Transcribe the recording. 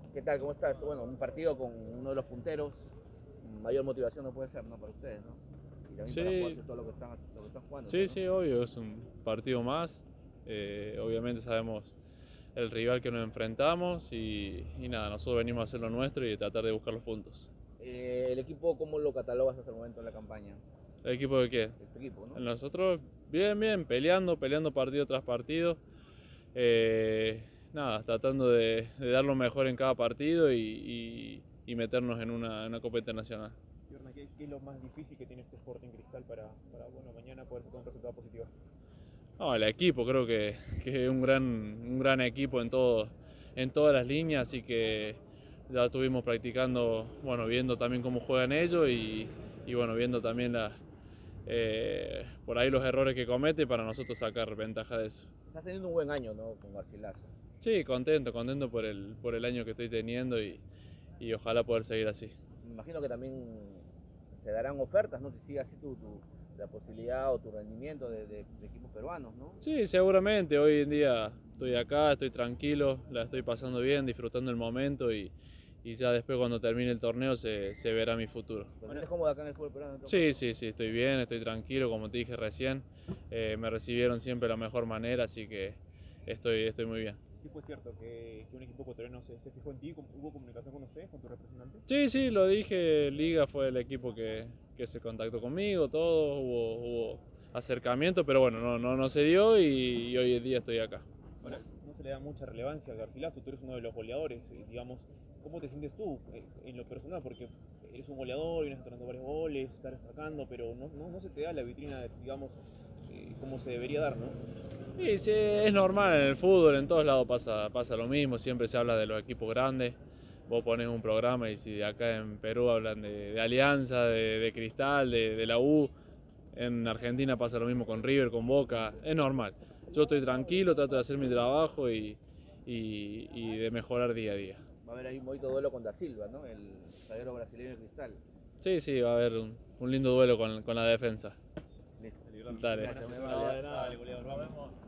¿Qué tal? ¿Cómo estás? Bueno, un partido con uno de los punteros, mayor motivación no puede ser, ¿no? Para ustedes, ¿no? Y también para Sí, jugarse todo lo que están jugando, sí, pues, ¿no? sí, obvio, es un partido más. Obviamente sabemos el rival que nos enfrentamos y nada, nosotros venimos a hacer lo nuestro y tratar de buscar los puntos. El equipo, ¿cómo lo catalogas hasta el momento en la campaña? ¿El equipo de qué? Este equipo, ¿no? Nosotros, bien, bien, peleando partido tras partido. Eh, Nada, tratando de dar lo mejor en cada partido y meternos en una Copa Internacional. Jorna, ¿qué es lo más difícil que tiene este Sporting Cristal para bueno, mañana poder sacar un resultado positivo? No, el equipo, creo que es un gran equipo en todas las líneas, así que ya estuvimos practicando, bueno, viendo también cómo juegan ellos y bueno, viendo también por ahí los errores que comete para nosotros sacar ventaja de eso. Estás teniendo un buen año, ¿no? Con Garcilaso. Sí, contento por el año que estoy teniendo y ojalá poder seguir así. Me imagino que también se darán ofertas, ¿no? Si sigue así la posibilidad o tu rendimiento de equipos peruanos, ¿no? Sí, seguramente, hoy en día estoy acá, estoy tranquilo, la estoy pasando bien, disfrutando el momento y ya después cuando termine el torneo se verá mi futuro. ¿Te sientes cómodo acá en el fútbol peruano en todo Sí, caso? sí, sí, estoy bien, estoy tranquilo, como te dije recién, me recibieron siempre de la mejor manera, así que estoy muy bien. Sí fue cierto que un equipo ecuatoriano se fijó en ti, ¿hubo comunicación con ustedes, con tu representante? Sí, sí, lo dije, Liga fue el equipo que se contactó conmigo, todo, hubo acercamiento, pero bueno, no se dio y hoy en día estoy acá. No se le da mucha relevancia a Garcilaso, tú eres uno de los goleadores, digamos, ¿cómo te sientes tú en lo personal? Porque eres un goleador, vienes anotando varios goles, estás destacando, pero no se te da la vitrina, digamos, como se debería dar, ¿no? Sí, sí, es normal en el fútbol, en todos lados pasa lo mismo, siempre se habla de los equipos grandes. Vos pones un programa y si acá en Perú hablan de Alianza, de Cristal, de la U, en Argentina pasa lo mismo con River, con Boca, es normal. Yo estoy tranquilo, trato de hacer mi trabajo y de mejorar día a día. Va a haber ahí un bonito duelo con Da Silva, ¿no? El zaguero brasileño de Cristal. Sí, sí, va a haber un lindo duelo con la defensa. Listo. Dale. Gracias, muy No, amable. de nada, goleador, vamos.